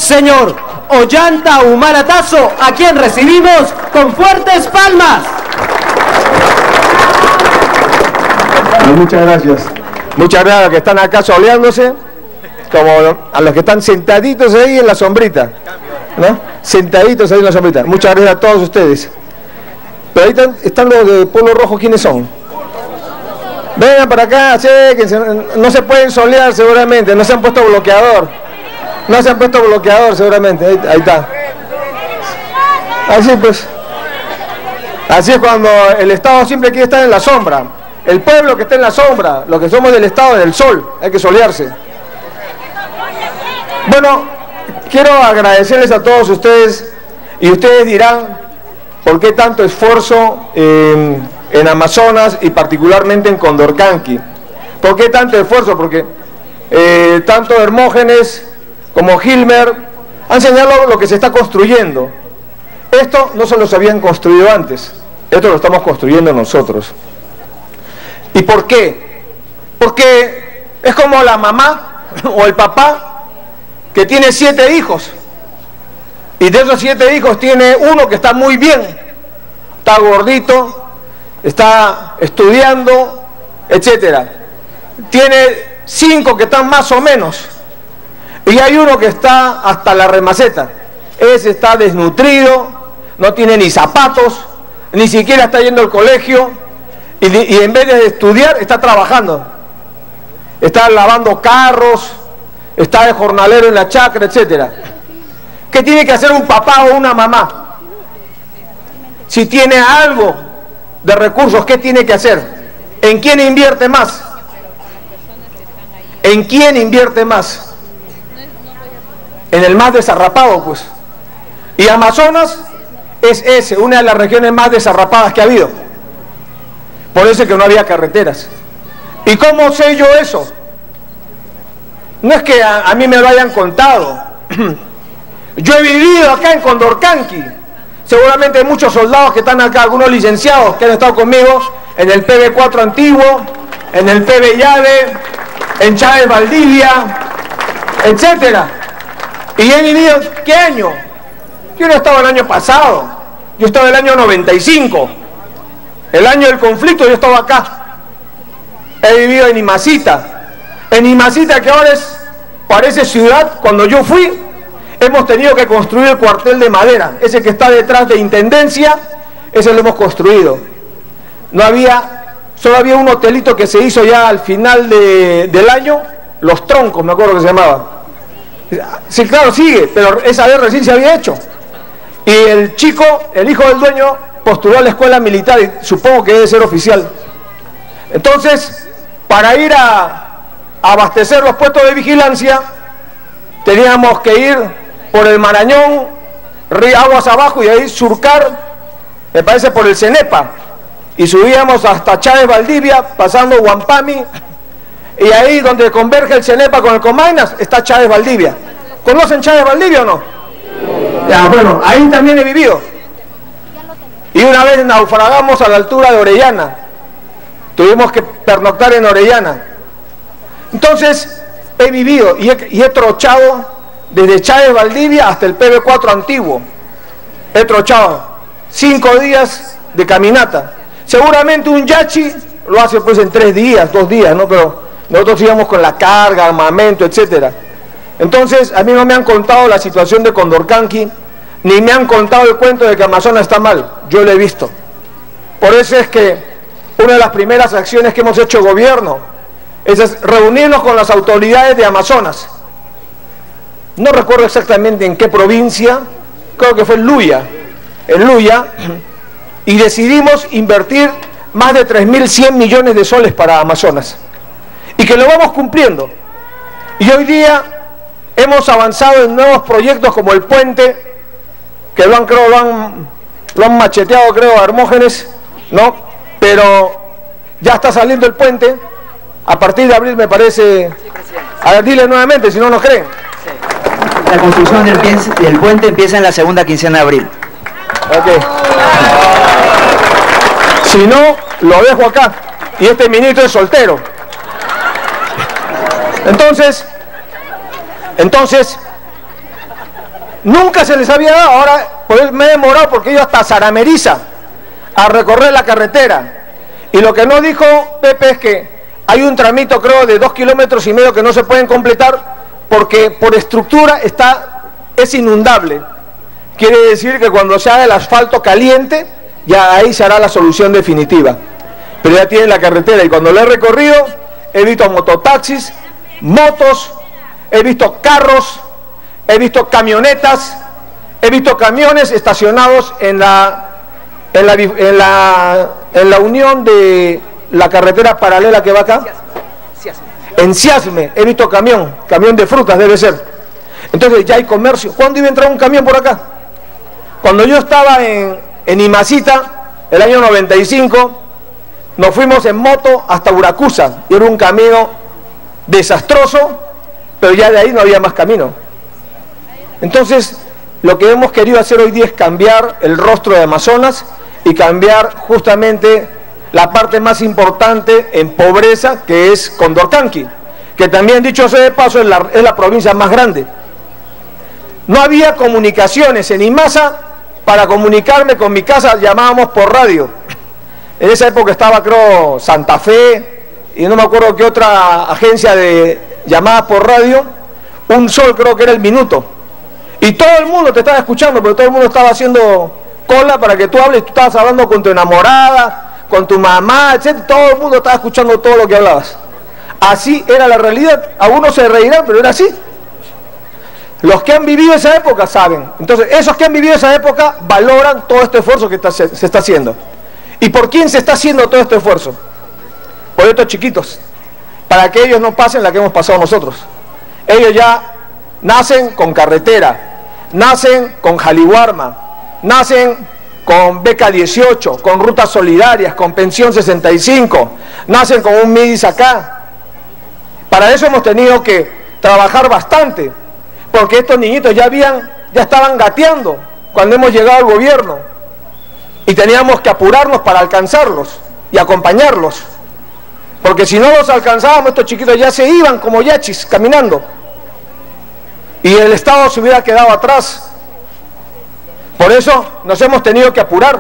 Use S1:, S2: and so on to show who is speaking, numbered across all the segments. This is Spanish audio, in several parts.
S1: señor Ollanta Humala Tazo, a quien recibimos con fuertes palmas.
S2: Muchas gracias. Muchas gracias a los que están acá soleándose, como a los que están sentaditos ahí en la sombrita, ¿no? Sentaditos ahí en la sombrita. Muchas gracias a todos ustedes. Pero ahí están los de Polo Rojo, ¿quiénes son? Vengan para acá, acérquense. No se pueden solear seguramente, no se han puesto bloqueador. No se han puesto bloqueador seguramente, ahí está. Así pues. Así es cuando el Estado siempre quiere estar en la sombra. El pueblo que está en la sombra, los que somos del Estado del sol, hay que solearse. Bueno, quiero agradecerles a todos ustedes, y ustedes dirán por qué tanto esfuerzo en Amazonas y particularmente en Condorcanqui. ¿Por qué tanto esfuerzo? Porque tanto Hermógenes como Gilmer han señalado lo que se está construyendo. Esto no se los habían construido antes, esto lo estamos construyendo nosotros. ¿Y por qué? Porque es como la mamá o el papá que tiene 7 hijos, y de esos 7 hijos tiene uno que está muy bien, está gordito, está estudiando, etcétera. Tiene 5 que están más o menos, y hay uno que está hasta la remaceta. Ese está desnutrido, no tiene ni zapatos, ni siquiera está yendo al colegio, y en vez de estudiar está trabajando, está lavando carros, está de jornalero en la chacra, etcétera. ¿Qué tiene que hacer un papá o una mamá? Si tiene algo de recursos, ¿qué tiene que hacer? ¿En quién invierte más? ¿En quién invierte más? En el más desarrapado, pues. Y Amazonas es una de las regiones más desarrapadas que ha habido. Por eso es que no había carreteras. ¿Y cómo sé yo eso? No es que a mí me lo hayan contado. Yo he vivido acá en Condorcanqui. Seguramente hay muchos soldados que están acá, algunos licenciados que han estado conmigo en el PB4 antiguo, en el PB Llave, en Chávez Valdivia, etcétera. Y he vivido, ¿qué año? Yo no estaba el año pasado, yo estaba el año 95. El año del conflicto yo estaba acá. He vivido en Imacita. En Imacita, que ahora parece ciudad, cuando yo fui, hemos tenido que construir el cuartel de madera. Ese que está detrás de Intendencia, ese lo hemos construido. Solo había un hotelito que se hizo ya al final del año, Los Troncos, me acuerdo que se llamaba. Sí, claro, sigue, pero esa vez recién se había hecho. Y el chico, el hijo del dueño, postuló a la escuela militar y supongo que debe ser oficial. Entonces, para ir a abastecer los puestos de vigilancia, teníamos que ir por el Marañón, aguas abajo, y ahí surcar, me parece, por el Cenepa, y subíamos hasta Chávez Valdivia, pasando Huampami, y ahí donde converge el Cenepa con el Comainas, está Chávez Valdivia. ¿Conocen Chávez Valdivia o no? Ya, bueno, ahí también he vivido. Y una vez naufragamos a la altura de Orellana. Tuvimos que pernoctar en Orellana. Entonces, he vivido y he trochado desde Chávez Valdivia hasta el PB4 antiguo. He trochado 5 días de caminata. Seguramente un yachi lo hace pues en 3 días, 2 días, ¿no? Pero nosotros íbamos con la carga, armamento, etcétera. Entonces, a mí no me han contado la situación de Condorcanqui, ni me han contado el cuento de que Amazonas está mal. Yo lo he visto. Por eso es que una de las primeras acciones que hemos hecho gobierno es reunirnos con las autoridades de Amazonas. No recuerdo exactamente en qué provincia, creo que fue en Luya, y decidimos invertir más de 3.100 millones de soles para Amazonas. Y que lo vamos cumpliendo. Y hoy día hemos avanzado en nuevos proyectos como el puente, que lo han macheteado, creo, a Hermógenes, ¿no? Pero ya está saliendo el puente, a partir de abril me parece. A ver, dile nuevamente, si no nos creen.
S3: Sí. La construcción del puente empieza en la segunda quincena de abril.
S2: Ok. Si no, lo dejo acá, y este ministro es soltero. Entonces, Nunca se les había dado, ahora pues, me he demorado porque he ido hasta Zarameriza a recorrer la carretera. Y lo que no dijo Pepe es que hay un tramito, creo, de 2,5 kilómetros que no se pueden completar porque por estructura es inundable. Quiere decir que cuando se haga el asfalto caliente, ya ahí se hará la solución definitiva. Pero ya tienen la carretera y cuando lo he recorrido, he visto mototaxis, motos, he visto carros, he visto camionetas, he visto camiones estacionados en la unión de la carretera paralela que va acá. En Ciasme he visto camión de frutas debe ser. Entonces ya hay comercio. ¿Cuándo iba a entrar un camión por acá? Cuando yo estaba en Imacita, el año 95, nos fuimos en moto hasta Uracusa, y era un camino desastroso, pero ya de ahí no había más camino. Entonces, lo que hemos querido hacer hoy día es cambiar el rostro de Amazonas y cambiar justamente la parte más importante en pobreza, que es Condorcanqui, que también, dicho sea de paso, es la provincia más grande. No había comunicaciones en Imasa. Para comunicarme con mi casa llamábamos por radio. En esa época estaba, creo, Santa Fe y no me acuerdo qué otra agencia de llamadas por radio. Un Sol creo que era el minuto. Y todo el mundo te estaba escuchando, porque todo el mundo estaba haciendo cola para que tú hables. Tú estabas hablando con tu enamorada, con tu mamá, etc. Todo el mundo estaba escuchando todo lo que hablabas. Así era la realidad. Algunos se reirán, pero era así. Los que han vivido esa época saben. Entonces, esos que han vivido esa época valoran todo este esfuerzo que se está haciendo. ¿Y por quién se está haciendo todo este esfuerzo? Por estos chiquitos. Para que ellos no pasen la que hemos pasado nosotros. Ellos ya nacen con carretera, nacen con Jaliwarma, nacen con beca 18, con rutas solidarias, con pensión 65, nacen con un MIDIS acá. Para eso hemos tenido que trabajar bastante. Porque estos niñitos ya estaban gateando cuando hemos llegado al gobierno y teníamos que apurarnos para alcanzarlos y acompañarlos, porque si no los alcanzábamos, estos chiquitos ya se iban como yachis caminando y el Estado se hubiera quedado atrás. Por eso nos hemos tenido que apurar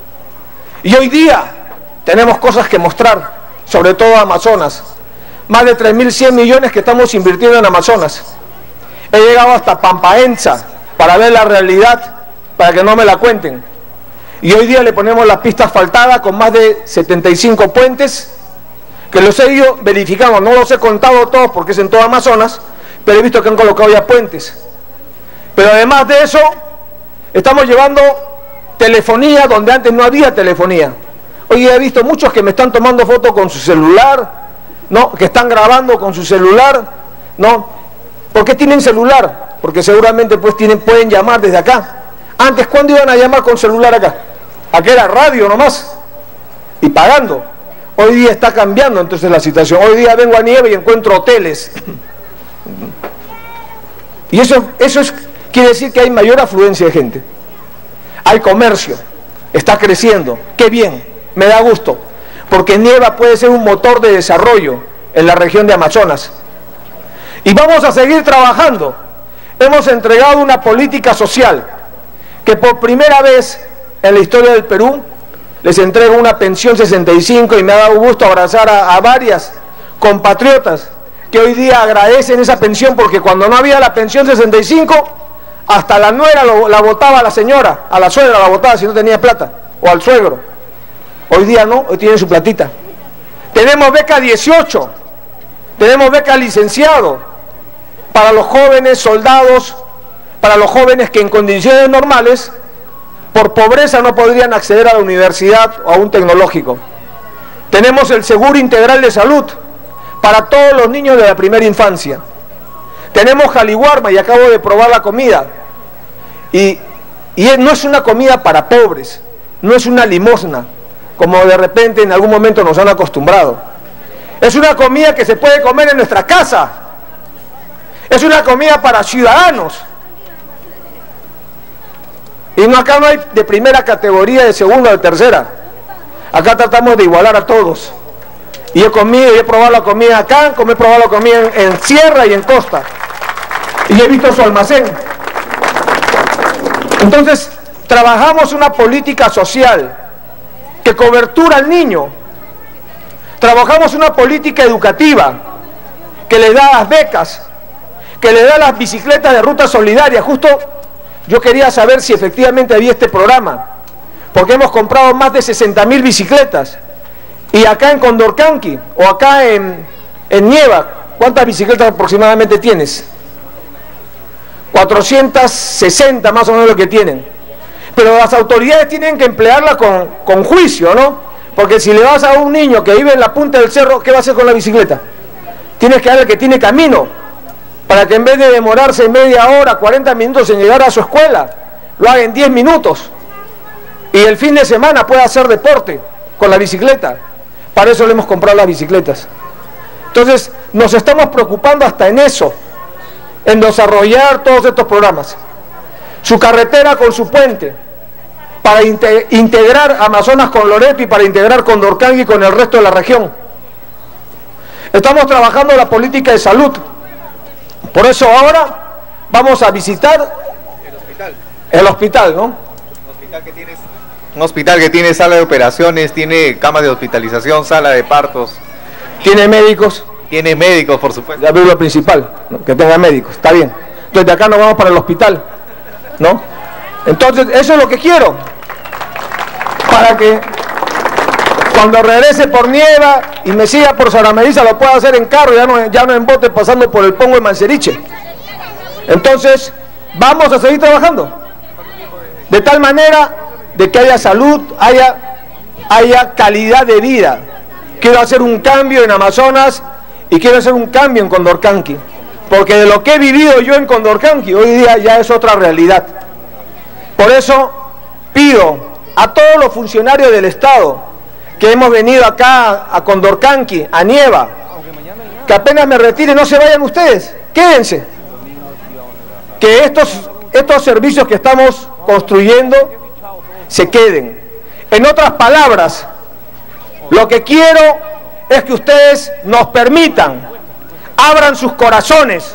S2: y hoy día tenemos cosas que mostrar, sobre todo Amazonas. Más de 3.100 millones que estamos invirtiendo en Amazonas. He llegado hasta Pampaenza para ver la realidad, para que no me la cuenten. Y hoy día le ponemos la pista asfaltada con más de 75 puentes, que los he ido verificando, no los he contado todos porque es en todo Amazonas, pero he visto que han colocado ya puentes. Pero además de eso, estamos llevando telefonía donde antes no había telefonía. Hoy he visto muchos que me están tomando fotos con su celular, ¿no? Que están grabando con su celular, ¿no? ¿Por qué tienen celular? Porque seguramente pues pueden llamar desde acá. Antes, ¿cuándo iban a llamar con celular acá? Acá era radio nomás y pagando. Hoy día está cambiando entonces la situación. Hoy día vengo a Nieve y encuentro hoteles. Y eso quiere decir que hay mayor afluencia de gente. Hay comercio, está creciendo. Qué bien, me da gusto. Porque Nieva puede ser un motor de desarrollo en la región de Amazonas. Y vamos a seguir trabajando. Hemos entregado una política social que por primera vez en la historia del Perú les entrego una pensión 65 y me ha dado gusto abrazar a varias compatriotas que hoy día agradecen esa pensión porque cuando no había la pensión 65 hasta la nuera la votaba a la señora, a la suegra la votaba si no tenía plata, o al suegro. Hoy día no, hoy tienen su platita. Tenemos beca 18, tenemos beca licenciado para los jóvenes soldados, para los jóvenes que en condiciones normales, por pobreza no podrían acceder a la universidad o a un tecnológico. Tenemos el seguro integral de salud para todos los niños de la primera infancia. Tenemos Jaliwarma y acabo de probar la comida. Y no es una comida para pobres, no es una limosna, como de repente en algún momento nos han acostumbrado. Es una comida que se puede comer en nuestra casa. Es una comida para ciudadanos. Y acá no hay de primera categoría, de segunda o de tercera. Acá tratamos de igualar a todos. Y he comido y he probado la comida acá, como he probado la comida en sierra y en costa. Y he visto su almacén. Entonces, trabajamos una política social que cobertura al niño. Trabajamos una política educativa que le da las becas, que le da las bicicletas de ruta solidaria. Justo yo quería saber si efectivamente había este programa, porque hemos comprado más de 60.000 bicicletas. Y acá en Condorcanqui, o acá en Nieva, ¿cuántas bicicletas aproximadamente tienes? 460 más o menos lo que tienen. Pero las autoridades tienen que emplearla con juicio, ¿no? Porque si le vas a un niño que vive en la punta del cerro, ¿qué va a hacer con la bicicleta? Tienes que darle que tiene camino, para que en vez de demorarse media hora, 40 minutos en llegar a su escuela, lo haga en 10 minutos. Y el fin de semana pueda hacer deporte con la bicicleta. Para eso le hemos comprado las bicicletas. Entonces, nos estamos preocupando hasta en eso, en desarrollar todos estos programas. Su carretera con su puente, para integrar Amazonas con Loreto y para integrar Condorcanqui con el resto de la región. Estamos trabajando la política de salud. Por eso ahora vamos a visitar el hospital, ¿no?
S4: Un hospital que tiene sala de operaciones, tiene cama de hospitalización, sala de partos.
S2: Tiene médicos.
S4: Tiene médicos, por supuesto.
S2: Ya veo lo principal, ¿no? Que tenga médicos, está bien. Entonces de acá nos vamos para el hospital, ¿no? Entonces eso es lo que quiero, para que cuando regrese por Nieva y me siga por Saramediza lo pueda hacer en carro, ya no en bote pasando por el Pongo de Manceriche. Entonces vamos a seguir trabajando de tal manera de que haya salud, haya calidad de vida. Quiero hacer un cambio en Amazonas y quiero hacer un cambio en Condorcanqui, porque de lo que he vivido yo en Condorcanqui hoy día ya es otra realidad. Por eso pido a todos los funcionarios del Estado que hemos venido acá a Condorcanqui, a Nieva, que apenas me retire no se vayan ustedes, quédense, que estos servicios que estamos construyendo se queden. En otras palabras, lo que quiero es que ustedes nos permitan, abran sus corazones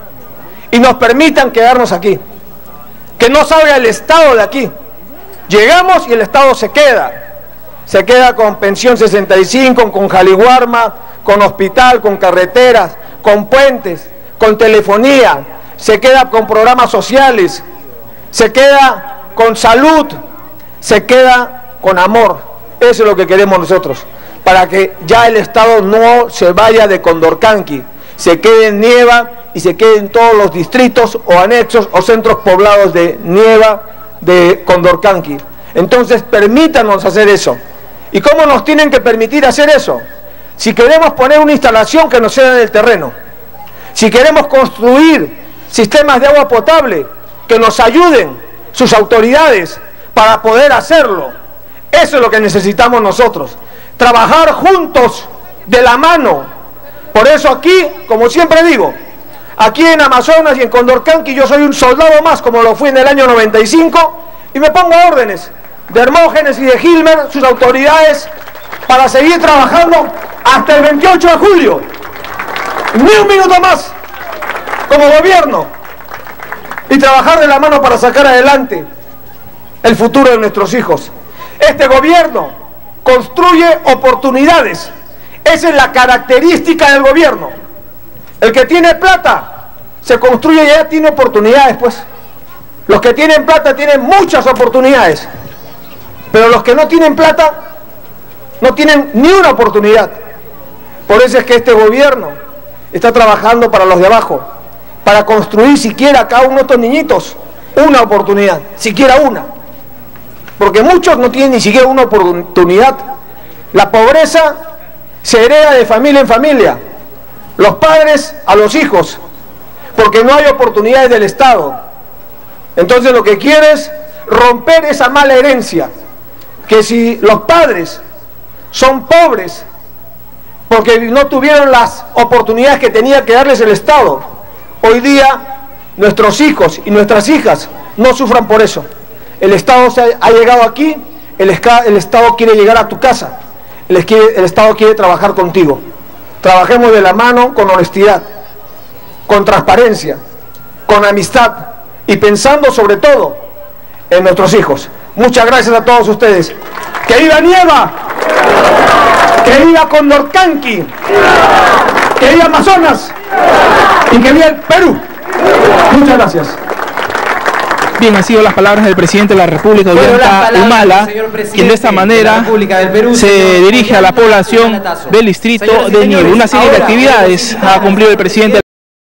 S2: y nos permitan quedarnos aquí, que no salga el Estado de aquí. Llegamos y el Estado se queda con pensión 65, con Jaliguarma, con hospital, con carreteras, con puentes, con telefonía, se queda con programas sociales, se queda con salud, se queda con amor. Eso es lo que queremos nosotros, para que ya el Estado no se vaya de Condorcanqui, se quede en Nieva y se quede en todos los distritos o anexos o centros poblados de Nieva, de Condorcanqui. Entonces permítanos hacer eso. ¿Y cómo nos tienen que permitir hacer eso? Si queremos poner una instalación que nos sea en el terreno, si queremos construir sistemas de agua potable, que nos ayuden sus autoridades para poder hacerlo. Eso es lo que necesitamos nosotros, trabajar juntos, de la mano. Por eso aquí, como siempre digo, aquí en Amazonas y en Condorcanqui yo soy un soldado más, como lo fui en el año 95, y me pongo a órdenes de Hermógenes y de Gilmer, sus autoridades, para seguir trabajando hasta el 28 de julio. Ni un minuto más, como gobierno, y trabajar de la mano para sacar adelante el futuro de nuestros hijos. Este gobierno construye oportunidades. Esa es la característica del gobierno. El que tiene plata se construye y ya tiene oportunidades, pues. Los que tienen plata tienen muchas oportunidades, pero los que no tienen plata no tienen ni una oportunidad. Por eso es que este gobierno está trabajando para los de abajo, para construir siquiera a cada uno de estos niñitos una oportunidad, siquiera una, porque muchos no tienen ni siquiera una oportunidad. La pobreza se hereda de familia en familia, los padres a los hijos, porque no hay oportunidades del Estado. Entonces lo que quiere es romper esa mala herencia, que si los padres son pobres porque no tuvieron las oportunidades que tenía que darles el Estado, hoy día nuestros hijos y nuestras hijas no sufran por eso. El Estado ha llegado aquí, el Estado quiere llegar a tu casa, el Estado quiere trabajar contigo. Trabajemos de la mano con honestidad, con transparencia, con amistad y pensando sobre todo en nuestros hijos. Muchas gracias a todos ustedes. ¡Que viva Nieva! ¡Que viva Condorcanqui! ¡Que viva Amazonas! ¡Y que viva el Perú! Muchas gracias.
S5: Bien, han sido las palabras del presidente de la República, Ollanta Humala, quien de esta manera se dirige a la población del distrito de Nieva. Una serie de actividades ha cumplido el presidente